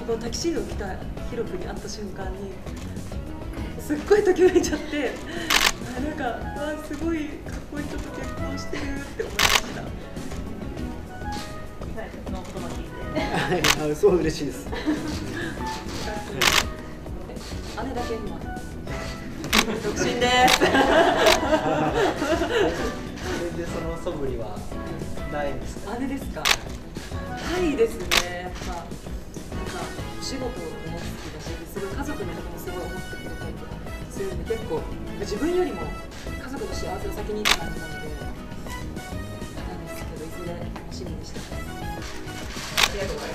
このタキシードを着たヒロ君に会った瞬間にすっごいときめいちゃって、なんかわあすごいかっこいい人と結婚してるって思いました。その言葉聞いてはい、すごい嬉しいです。 姉だけ今独身です。 全然その素振りはないんですか？ 姉ですか？ないですね。やっぱなんかお仕事も好きだし、すごい家族のこともすごい思ってくれたりとかするんで、結構自分よりも家族の幸せを先にって感じなので、なんですけどいずれ楽しみにしてます。ありがとうございます。